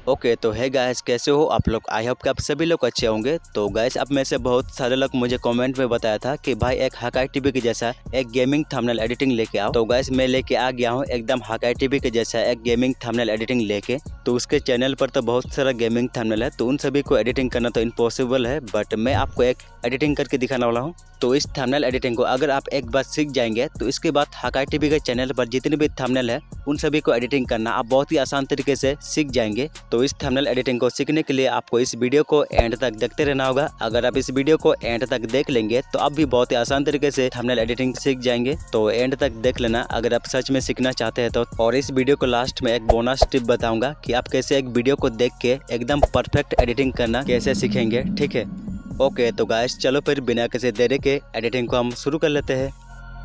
Okay तो है guys, कैसे हो आप लोग। आई होप कि आप सभी लोग अच्छे होंगे। तो गाइस, अब में से बहुत सारे लोग मुझे कमेंट में बताया था कि भाई एक हकाई टीवी के जैसा एक गेमिंग थंबनेल एडिटिंग लेके आओ। तो गाइस, मैं लेके आ गया हूँ एकदम हकाई टीवी के जैसा एक गेमिंग थंबनेल एडिटिंग लेके। तो उसके चैनल पर तो बहुत सारा गेमिंग थंबनेल है, तो उन सभी को एडिटिंग करना तो इम्पॉसिबल है, बट मैं आपको एक एडिटिंग करके दिखाने वाला हूँ। तो इस थंबनेल एडिटिंग को अगर आप एक बार सीख जाएंगे तो इसके बाद हकाई टीवी के चैनल पर जितने भी थंबनेल है उन सभी को एडिटिंग करना आप बहुत ही आसान तरीके से सीख जाएंगे। तो इस थंबनेल एडिटिंग को सीखने के लिए आपको इस वीडियो को एंड तक देखते रहना होगा। अगर आप इस वीडियो को एंड तक देख लेंगे तो आप भी बहुत ही आसान तरीके से थंबनेल एडिटिंग सीख जाएंगे। तो एंड तक देख लेना अगर आप सच में सीखना चाहते हैं तो। और इस वीडियो को लास्ट में एक बोनस टिप बताऊंगा कि आप कैसे एक वीडियो को देख के एकदम परफेक्ट एडिटिंग करना कैसे सीखेंगे, ठीक है। ओके तो गाइस, चलो फिर बिना किसी देरी के एडिटिंग को हम शुरू कर लेते हैं।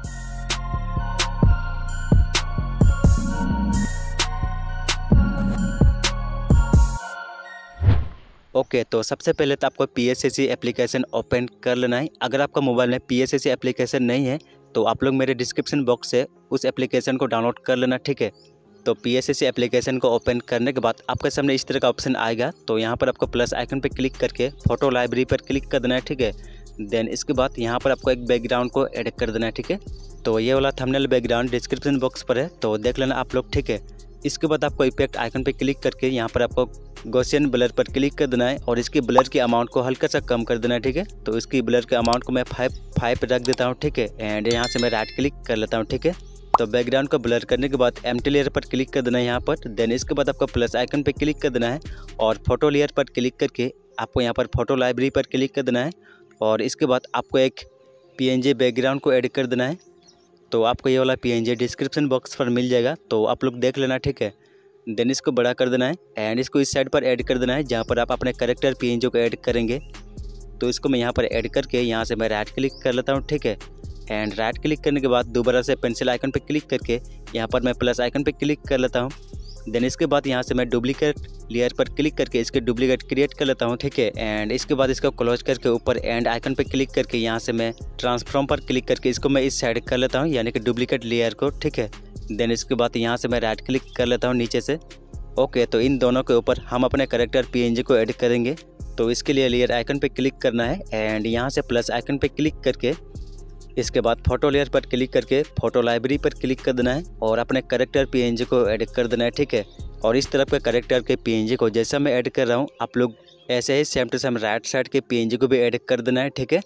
ओके तो सबसे पहले तो आपको PSAC एप्लीकेशन ओपन कर लेना है। अगर आपका मोबाइल में PSAC एप्लीकेशन नहीं है तो आप लोग मेरे डिस्क्रिप्शन बॉक्स से उस एप्लीकेशन को डाउनलोड कर लेना, ठीक है। तो PSAC एप्लीकेशन को ओपन करने के बाद आपके सामने इस तरह का ऑप्शन आएगा। तो यहाँ पर आपको प्लस आइकन पे क्लिक करके फोटो लाइब्रेरी पर क्लिक कर देना है, ठीक है। देन इसके बाद यहाँ पर आपको एक बैकग्राउंड को ऐड कर देना है, ठीक है। तो ये वाला थंबनेल बैकग्राउंड डिस्क्रिप्शन बॉक्स पर है, तो देख लेना आप लोग, ठीक है। इसके बाद आपको इफेक्ट आइकन पे क्लिक करके यहाँ पर आपको गॉसियन ब्लर पर क्लिक कर देना है और इसकी ब्लर की अमाउंट को हल्का सा कम कर देना है, ठीक है। तो इसकी ब्लर के अमाउंट को मैं 5 रख देता हूँ, ठीक है। एंड यहाँ से मैं राइट क्लिक कर लेता हूँ, ठीक है। तो बैकग्राउंड को ब्लर करने के बाद एम्प्टी लेयर पर क्लिक कर देना है यहाँ पर। देन इसके बाद आपको प्लस आइकन पे क्लिक कर देना है और फोटो लेयर पर क्लिक करके आपको यहाँ पर फोटो लाइब्रेरी पर क्लिक कर देना है और इसके बाद आपको एक PNG बैकग्राउंड को ऐड कर देना है। तो आपको ये वाला PNG डिस्क्रिप्शन बॉक्स पर मिल जाएगा, तो आप लोग देख लेना, ठीक है। देन इसको बड़ा कर देना है एंड इसको इस साइड पर ऐड कर देना है जहाँ पर आप अपने कैरेक्टर PNG को ऐड करेंगे। तो इसको मैं यहाँ पर ऐड करके यहाँ से मैं राइट क्लिक कर लेता हूँ, ठीक है। एंड राइट क्लिक करने के बाद दोबारा से पेंसिल आइकन पर क्लिक करके यहाँ पर मैं प्लस आइकन पर क्लिक कर लेता हूँ। देन इसके बाद यहाँ से मैं डुप्लीकेट लेयर पर क्लिक करके इसके डुप्लीकेट क्रिएट कर लेता हूँ, ठीक है। एंड इसके बाद इसको क्लोज करके ऊपर एंड आइकन पर क्लिक करके यहाँ से मैं ट्रांसफॉर्म पर क्लिक करके इसको मैं इस साइड कर लेता हूँ, यानी कि डुप्लीकेट लेयर को, ठीक है। देन इसके बाद यहाँ से मैं राइट क्लिक कर लेता हूँ नीचे से। ओके तो इन दोनों के ऊपर हम अपने कैरेक्टर PNG को ऐड करेंगे। तो इसके लिए लेयर आइकन पे क्लिक करना है एंड यहाँ से प्लस आइकन पे क्लिक करके इसके बाद फोटो लेयर पर क्लिक करके फोटो लाइब्रेरी पर क्लिक कर देना है और अपने कैरेक्टर PNG को ऐड कर देना है, ठीक है। और इस तरफ के कैरेक्टर के PNG को जैसा मैं ऐड कर रहा हूँ आप लोग ऐसे ही same to same right side के PNG को भी ऐड कर देना है, ठीक है।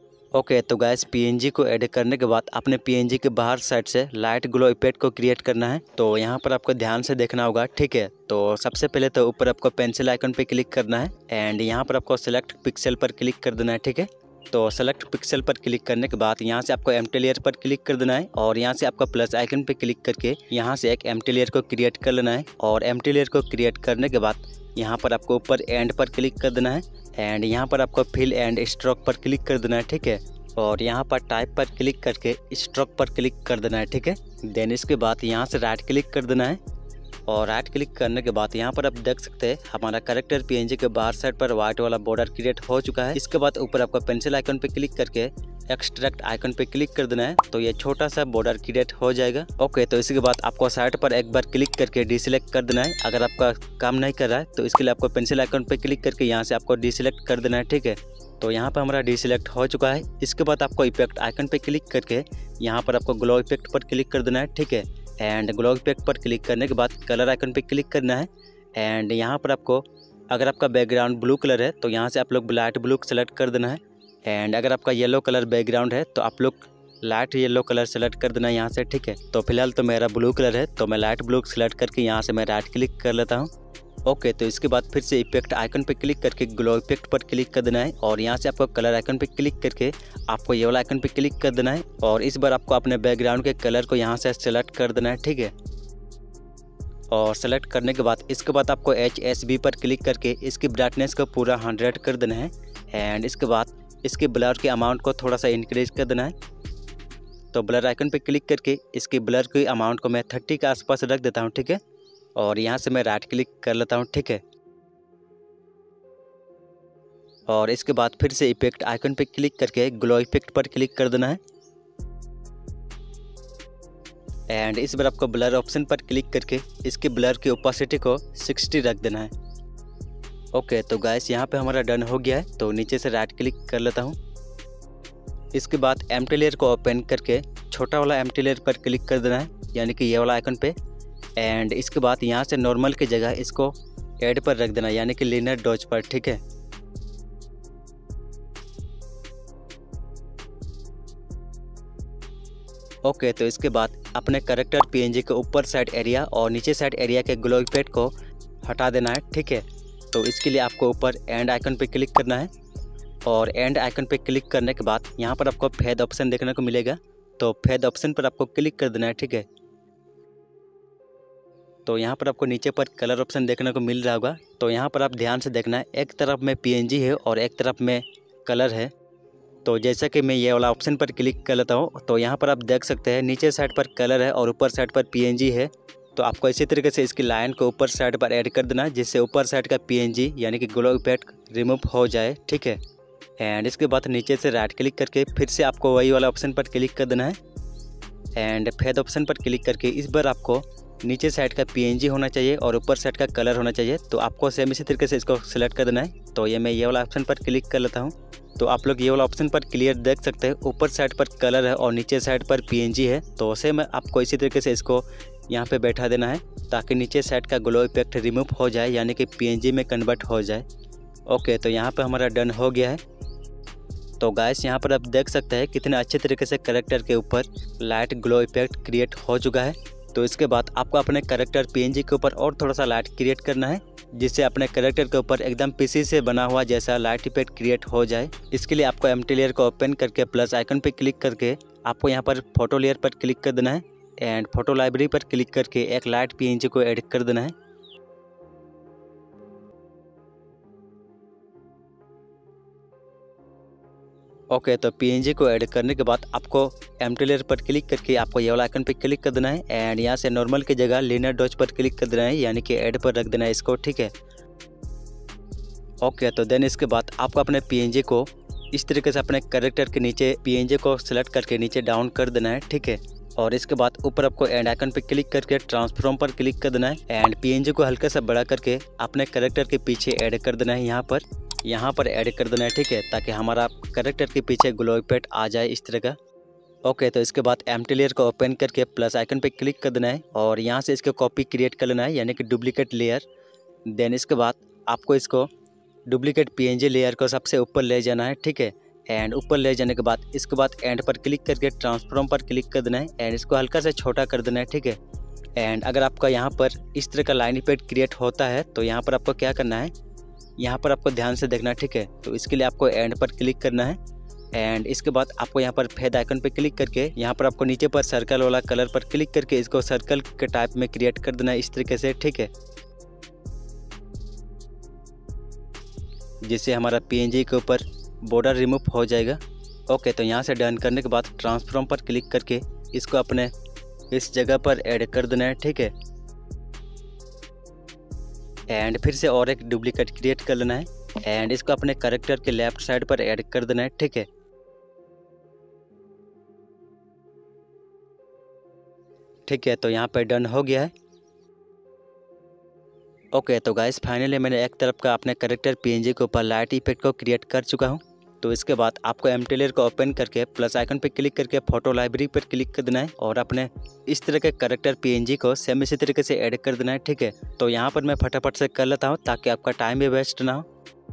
ओके तो गाइस, PNG को ऐड करने के बाद अपने PNG के बाहर साइड से लाइट ग्लो इफेक्ट को क्रिएट करना है। तो यहाँ पर आपको ध्यान से देखना होगा, ठीक है। तो सबसे पहले तो ऊपर आपको पेंसिल आइकन पे क्लिक करना है एंड यहाँ पर आपको सेलेक्ट पिक्सल पर क्लिक कर देना है, ठीक है। तो सेलेक्ट पिक्सल पर क्लिक करने के बाद यहाँ से आपको एम्प्टी लेयर पर क्लिक कर देना है और यहाँ से आपको प्लस आइकन पे क्लिक करके यहाँ से एक एम्प्टी लेयर को क्रिएट कर लेना है। और एम्प्टी लेयर को क्रिएट करने के बाद यहाँ पर आपको ऊपर एंड पर क्लिक कर देना है एंड यहाँ पर आपको फिल एंड स्ट्रोक पर क्लिक कर देना है, ठीक है। और यहाँ पर टाइप पर क्लिक करके स्ट्रोक पर क्लिक कर देना है, ठीक है। देन इसके बाद यहाँ से राइट क्लिक कर देना है और राइट क्लिक करने के बाद यहाँ पर आप देख सकते हैं हमारा कैरेक्टर PNG के बाहर साइड पर व्हाइट वाला बॉर्डर क्रिएट हो चुका है। इसके बाद ऊपर आपको पेंसिल आइकन पे क्लिक करके एक्सट्रैक्ट आइकन पे क्लिक कर देना है, तो ये छोटा सा बॉर्डर क्रिएट हो जाएगा। ओके तो इसके बाद आपको साइड पर एक बार क्लिक करके डिसेलेक्ट कर देना है। अगर आपका काम नहीं कर रहा है तो इसके लिए आपको पेंसिल आइकन पे क्लिक करके यहाँ से आपको डिसेलेक्ट कर देना है, ठीक है। तो यहाँ पर हमारा डिसेलेक्ट हो चुका है। इसके बाद आपको इफेक्ट आइकन पे क्लिक करके यहाँ पर आपको ग्लो इफेक्ट पर क्लिक कर देना है, ठीक है। एंड ग्लो इफेक्ट पर क्लिक करने के बाद कलर आइकन पे क्लिक करना है एंड यहाँ पर आपको अगर आपका बैकग्राउंड ब्लू कलर है तो यहाँ से आप लोग लाइट ब्लू सेलेक्ट कर देना है। एंड अगर आपका येलो कलर बैकग्राउंड है तो आप लोग लाइट येलो कलर सेलेक्ट कर देना है यहाँ से, ठीक है। तो फिलहाल तो मेरा ब्लू कलर है तो मैं लाइट ब्लू सेलेक्ट करके यहाँ से मैं राइट क्लिक कर लेता हूँ। ओके तो इसके बाद फिर से इफेक्ट आइकन पे क्लिक करके ग्लो इफेक्ट पर क्लिक कर देना है और यहाँ से आपको कलर आइकन पे क्लिक करके आपको ये वाला आइकन पे क्लिक कर देना है और इस बार आपको अपने बैकग्राउंड के कलर को यहाँ से सेलेक्ट कर देना है, ठीक है। और सेलेक्ट करने के बाद इसके बाद आपको HSB पर क्लिक करके इसकी ब्राइटनेस को पूरा 100 कर देना है एंड इसके बाद इसके ब्लर के अमाउंट को थोड़ा सा इंक्रीज कर देना है। तो ब्लर आइकन पे क्लिक करके इसकी ब्लर की अमाउंट को मैं 30 के आसपास रख देता हूँ, ठीक है। और यहाँ से मैं राइट क्लिक कर लेता हूँ, ठीक है। और इसके बाद फिर से इफेक्ट आइकन पे क्लिक करके ग्लो इफेक्ट पर क्लिक कर देना है एंड इस बार आपको ब्लर ऑप्शन पर क्लिक करके इसके ब्लर की ओपेसिटी को 60 रख देना है। ओके तो गाइस यहाँ पे हमारा डन हो गया है। तो नीचे से राइट क्लिक कर लेता हूँ। इसके बाद एम्प्टी लेयर को ओपन करके छोटा वाला एम्प्टी लेयर पर क्लिक कर देना है, यानी कि ये वाला आइकन पे। एंड इसके बाद यहाँ से नॉर्मल की जगह इसको ऐड पर रख देना, यानी कि लिनियर डॉज पर, ठीक है। ओके तो इसके बाद अपने कैरेक्टर पीएनजी के ऊपर साइड एरिया और नीचे साइड एरिया के ग्लो इफेक्ट को हटा देना है, ठीक है। तो इसके लिए आपको ऊपर एंड आइकन पे क्लिक करना है और एंड आइकन पे क्लिक करने के बाद यहाँ पर आपको फेड ऑप्शन देखने को मिलेगा। तो फेड ऑप्शन पर आपको क्लिक कर देना है, ठीक है। तो यहाँ पर आपको नीचे पर कलर ऑप्शन देखने को मिल रहा होगा। तो यहाँ पर आप ध्यान से देखना है, एक तरफ में पीएनजी है और एक तरफ में कलर है। तो जैसा कि मैं ये वाला ऑप्शन पर क्लिक कर लेता हूँ, तो यहाँ पर आप देख सकते हैं नीचे साइड पर कलर है और ऊपर साइड पर पीएनजी है। तो आपको इसी तरीके से इसकी लाइन को ऊपर साइड पर ऐड कर देना है, जिससे ऊपर साइड का पीएनजी यानी कि ग्लो इफेक्ट रिमूव हो जाए, ठीक है। एंड इसके बाद नीचे से राइट क्लिक करके फिर से आपको वही वाला ऑप्शन पर क्लिक कर देना है एंड फेड ऑप्शन पर क्लिक करके इस बार आपको नीचे साइड का पीएनजी होना चाहिए और ऊपर साइड का कलर होना चाहिए। तो आपको सेम इसी तरीके से इसको सिलेक्ट कर देना है। तो मैं ये वाला ऑप्शन पर क्लिक कर लेता हूँ। तो आप लोग ये वाला ऑप्शन पर क्लियर देख सकते हैं, ऊपर साइड पर कलर है और नीचे साइड पर पीएनजी है। तो सेम आपको इसी तरीके से इसको यहाँ पे बैठा देना है ताकि नीचे साइड का ग्लो इफेक्ट रिमूव हो जाए, यानी कि पीएनजी में कन्वर्ट हो जाए। ओके तो यहाँ पे हमारा डन हो गया है। तो गाइस यहाँ पर आप देख सकते हैं कितने अच्छे तरीके से कैरेक्टर के ऊपर लाइट ग्लो इफेक्ट क्रिएट हो चुका है। तो इसके बाद आपको अपने कैरेक्टर पीएनजी के ऊपर और थोड़ा सा लाइट क्रिएट करना है, जिससे अपने कैरेक्टर के ऊपर एकदम पीसी से बना हुआ जैसा लाइट इफेक्ट क्रिएट हो जाए। इसके लिए आपको एम्प्टी लेयर को ओपन करके प्लस आइकन पे क्लिक करके आपको यहाँ पर फोटो लेयर पर क्लिक कर देना है एंड फोटो लाइब्रेरी पर क्लिक करके एक लाइट पीएनजी को ऐड कर देना है। ओके तो पीएनजी को ऐड करने के बाद आपको एम्प्टी लेयर पर क्लिक करके आपको ये वाला आइकन पे क्लिक कर देना है एंड यहाँ से नॉर्मल की जगह लिनियर डॉज पर क्लिक कर देना है, यानी कि ऐड पर रख देना है इसको, ठीक है। ओके तो देन इसके बाद आपको अपने पीएनजी को इस तरीके से अपने कैरेक्टर के नीचे पीएनजी को सिलेक्ट करके नीचे डाउन कर देना है, ठीक है। और इसके बाद ऊपर आपको एंड आइकन पे क्लिक करके ट्रांसफॉर्म पर क्लिक कर देना है एंड पीएनजी को हल्का सा बड़ा करके अपने कैरेक्टर के पीछे ऐड कर देना है, यहाँ पर ऐड कर देना है, ठीक है, ताकि हमारा कैरेक्टर के पीछे ग्लो इफेक्ट आ जाए इस तरह का। ओके तो इसके बाद एम्प्टी लेयर को ओपन करके प्लस आइकन पे क्लिक कर देना है और यहाँ से इसको कॉपी क्रिएट कर लेना है, यानी कि डुप्लीकेट लेयर। देन इसके बाद आपको इसको डुप्लीकेट पीएनजी लेयर को सबसे ऊपर ले जाना है, ठीक है। एंड ऊपर ले जाने के बाद इसके बाद एंड पर क्लिक करके ट्रांसफॉर्म पर क्लिक कर देना है एंड इसको हल्का से छोटा कर देना है, ठीक है। एंड अगर आपका यहाँ पर इस तरह का लाइन इफेक्ट क्रिएट होता है तो यहाँ पर आपको क्या करना है, यहाँ पर आपको ध्यान से देखना है, ठीक है। तो इसके लिए आपको एंड पर क्लिक करना है एंड इसके बाद आपको यहाँ पर फेड आइकन पे क्लिक करके यहाँ पर आपको नीचे पर सर्कल वाला कलर पर क्लिक करके इसको सर्कल के टाइप में क्रिएट कर देना है इस तरीके से, ठीक है, जिससे हमारा पीएनजी के ऊपर बॉर्डर रिमूव हो जाएगा। ओके तो यहाँ से डन करने के बाद ट्रांसफॉर्म पर क्लिक करके इसको अपने इस जगह पर ऐड कर देना है, ठीक है। एंड फिर से और एक डुप्लीकेट क्रिएट कर लेना है एंड इसको अपने कैरेक्टर के लेफ्ट साइड पर ऐड कर देना है, ठीक है। ठीक है तो यहाँ पर डन हो गया है। ओके तो गाइस फाइनली मैंने एक तरफ का अपने कैरेक्टर पीएनजी के ऊपर लाइट इफेक्ट को क्रिएट कर चुका हूँ। तो इसके बाद आपको एम्प्टी लेयर को ओपन करके प्लस आइकन पे क्लिक करके फोटो लाइब्रेरी पर क्लिक कर देना है और अपने इस तरह के कैरेक्टर पीएनजी को सेम इसी तरीके से ऐड कर देना है, ठीक है। तो यहाँ पर मैं फटाफट से कर लेता हूँ ताकि आपका टाइम भी वेस्ट ना हो।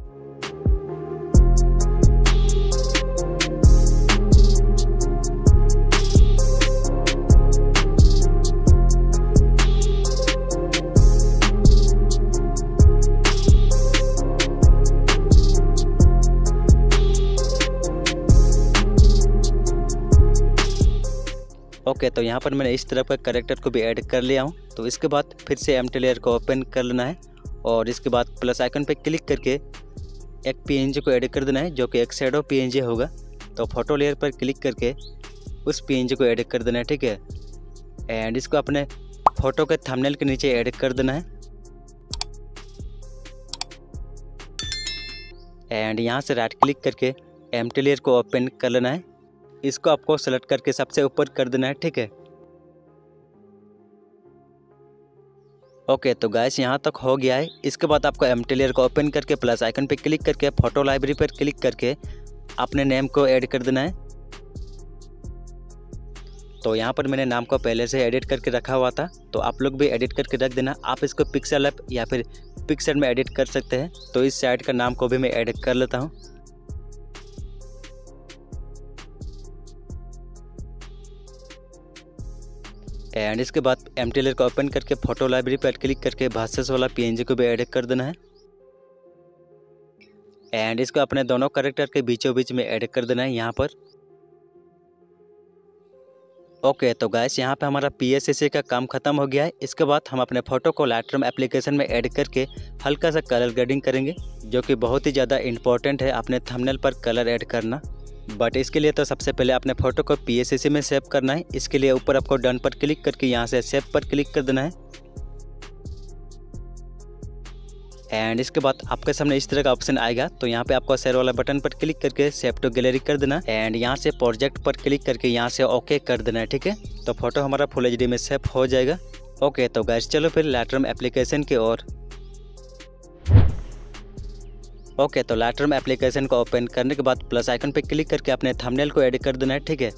ओके तो यहाँ पर मैंने इस तरह का कैरेक्टर को भी ऐड कर लिया हूँ। तो इसके बाद फिर से एम्प्टी लेयर को ओपन कर लेना है और इसके बाद प्लस आइकन पे क्लिक करके एक पीएनजी को ऐड कर देना है जो कि एक शैडो पीएनजी होगा। तो फोटो लेयर पर क्लिक करके उस पीएनजी को ऐड कर देना है, ठीक है। एंड इसको अपने फोटो के थंबनेल के नीचे ऐड कर देना है एंड यहाँ से राइट क्लिक करके एम्प्टी लेयर को ओपन कर लेना है। इसको आपको सेलेक्ट करके सबसे ऊपर कर देना है, ठीक है। ओके तो गाइस यहाँ तक हो गया है। इसके बाद आपको एम्प्टी लेयर को ओपन करके प्लस आइकन पे क्लिक करके फोटो लाइब्रेरी पर क्लिक करके अपने नेम को ऐड कर देना है। तो यहाँ पर मैंने नाम को पहले से एडिट करके रखा हुआ था, तो आप लोग भी एडिट करके रख देना। आप इसको पिक्सेल ऐप या फिर पिक्सेल में एडिट कर सकते हैं। तो इस साइट का नाम को भी मैं एडिट कर लेता हूँ। एंड इसके बाद एम्प्टी लेयर को ओपन करके फोटो लाइब्रेरी पर क्लिक करके भाषस वाला PNG को भी ऐड कर देना है। एंड इसको अपने दोनों कैरेक्टर के बीचों बीच में ऐड कर देना है यहाँ पर। ओके तो गाइस यहाँ पे हमारा PSAC का काम खत्म हो गया है। इसके बाद हम अपने फ़ोटो को लाइटरूम एप्लीकेशन में ऐड करके हल्का सा कलर ग्रेडिंग करेंगे, जो कि बहुत ही ज़्यादा इंपॉर्टेंट है अपने थंबनेल पर कलर ऐड करना। बट इसके लिए तो सबसे पहले अपने फ़ोटो को PSAC में सेव करना है। इसके लिए ऊपर आपको डन पर क्लिक करके यहाँ से सेव पर क्लिक कर देना है। एंड इसके बाद आपके सामने इस तरह का ऑप्शन आएगा, तो यहाँ पे आपको शेयर वाला बटन पर क्लिक करके सेव टू गैलरी कर देना। एंड यहाँ से प्रोजेक्ट पर क्लिक करके यहाँ से ओके कर देना है, ठीक है। तो फोटो हमारा फुल HD में सेव हो जाएगा। ओके तो गाइस चलो फिर लाइटरूम एप्लीकेशन की ओर। ओके तो लाइटरूम एप्लीकेशन को ओपन करने के बाद प्लस आइकन पे क्लिक करके अपने थंबनेल को ऐड कर देना है, ठीक है।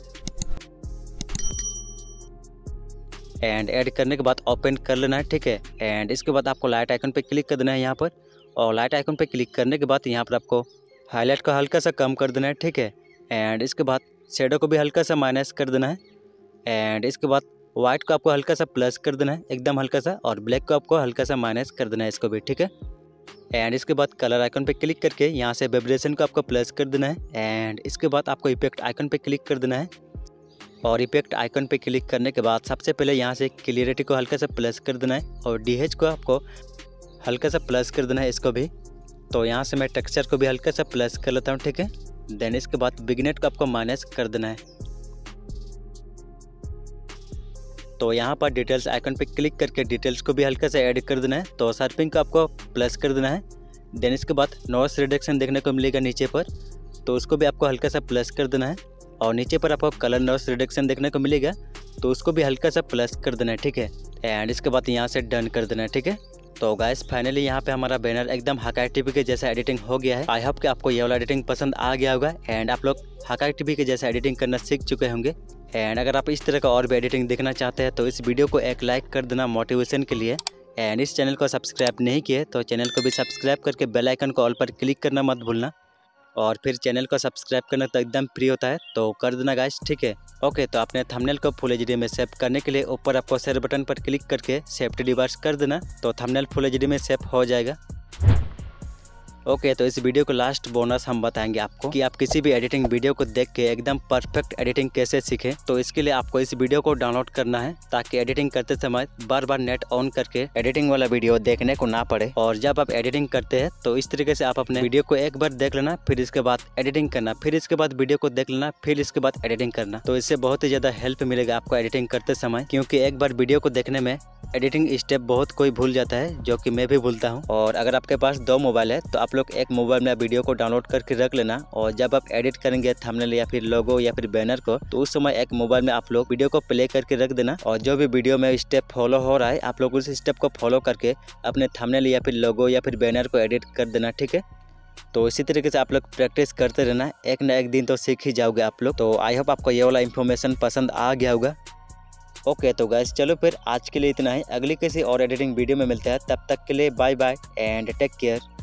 एंड ऐड करने के बाद ओपन कर लेना है, ठीक है। एंड इसके बाद आपको लाइट आइकन पे क्लिक कर देना है यहाँ पर, और लाइट आइकन पे क्लिक करने के बाद यहाँ पर आपको हाईलाइट को हल्का सा कम कर देना है, ठीक है। एंड इसके बाद शेडो को भी हल्का सा माइनस कर देना है। एंड इसके बाद वाइट को आपको हल्का सा प्लस कर देना है, एकदम हल्का सा, और ब्लैक को आपको हल्का सा माइनस कर देना है इसको भी, ठीक है। एंड इसके बाद कलर आइकन पे क्लिक करके यहाँ से वाइब्रेशन को आपको प्लस कर देना है। एंड इसके बाद आपको इफेक्ट आइकन पे क्लिक कर देना है, और इफेक्ट आइकन पे क्लिक करने के बाद सबसे पहले यहाँ से क्लियरिटी को हल्का सा प्लस कर देना है, और DH को आपको हल्का सा प्लस कर देना है इसको भी। तो यहाँ से मैं टेक्सचर को भी हल्का सा प्लस कर लेता हूँ, ठीक है। देन इसके बाद विग्नेट को आपको माइनस कर देना है। तो यहाँ पर डिटेल्स आइकन पे क्लिक करके डिटेल्स को भी हल्का सा ऐड कर देना है। तो शार्पिंग को आपको प्लस कर देना है। देन इसके बाद नॉइस रिडक्शन देखने को मिलेगा नीचे पर, तो उसको भी आपको हल्का सा प्लस कर देना है। और नीचे पर आपको कलर नॉइस रिडक्शन देखने को मिलेगा, तो उसको भी हल्का सा प्लस कर देना है, ठीक है। एंड इसके बाद यहाँ से डन कर देना है, ठीक है। तो गाइस फाइनली यहाँ पे हमारा बैनर एकदम हकाई टीवी के जैसा एडिटिंग हो गया है। आई होप कि आपको ये वाला एडिटिंग पसंद आ गया होगा, एंड आप लोग हकाई टीवी के जैसा एडिटिंग करना सीख चुके होंगे। एंड अगर आप इस तरह का और भी एडिटिंग देखना चाहते हैं तो इस वीडियो को एक लाइक कर देना मोटिवेशन के लिए। एंड इस चैनल को सब्सक्राइब नहीं किए तो चैनल को भी सब्सक्राइब करके बेल आइकन को ऑल पर क्लिक करना मत भूलना। और फिर चैनल को सब्सक्राइब करना तो एकदम फ्री होता है, तो कर देना गाइस, ठीक है। ओके तो अपने थंबनेल को फुल HD में सेव करने के लिए ऊपर आपको शेयर बटन पर क्लिक करके सेव टू डिवाइस कर देना, तो थंबनेल फुल HD में सेव हो जाएगा। ओके तो इस वीडियो को लास्ट बोनस हम बताएंगे आपको कि आप किसी भी एडिटिंग वीडियो को देख के एकदम परफेक्ट एडिटिंग कैसे सीखें। तो इसके लिए आपको इस वीडियो को डाउनलोड करना है, ताकि एडिटिंग करते समय बार बार नेट ऑन करके एडिटिंग वाला वीडियो देखने को ना पड़े। और जब आप एडिटिंग करते हैं तो इस तरीके से आप अपने वीडियो को एक बार देख लेना, फिर इसके बाद एडिटिंग करना, फिर इसके बाद वीडियो को देख लेना, फिर इसके बाद एडिटिंग करना। तो इससे बहुत ही ज़्यादा हेल्प मिलेगा आपको एडिटिंग करते समय, क्योंकि एक बार वीडियो को देखने में एडिटिंग स्टेप बहुत कोई भूल जाता है, जो कि मैं भी भूलता हूँ। और अगर आपके पास 2 मोबाइल है तो आप लोग एक मोबाइल में वीडियो को डाउनलोड करके रख लेना, और जब आप एडिट करेंगे थंबनेल या फिर लोगो या फिर बैनर को, तो उस समय एक मोबाइल में आप लोग वीडियो को प्ले करके रख देना। और जो भी वीडियो में स्टेप फॉलो हो रहा है आप लोग उस स्टेप को फॉलो करके अपने थंबनेल या फिर लोगो या फिर बैनर को एडिट कर देना, ठीक है। तो इसी तरीके से आप लोग प्रैक्टिस करते रहना, एक ना एक दिन तो सीख ही जाओगे आप लोग। तो आई होप आपको ये वाला इन्फॉर्मेशन पसंद आ गया होगा। ओके तो गाइस चलो फिर आज के लिए इतना ही, अगली किसी और एडिटिंग वीडियो में मिलते हैं, तब तक के लिए bye bye and take care.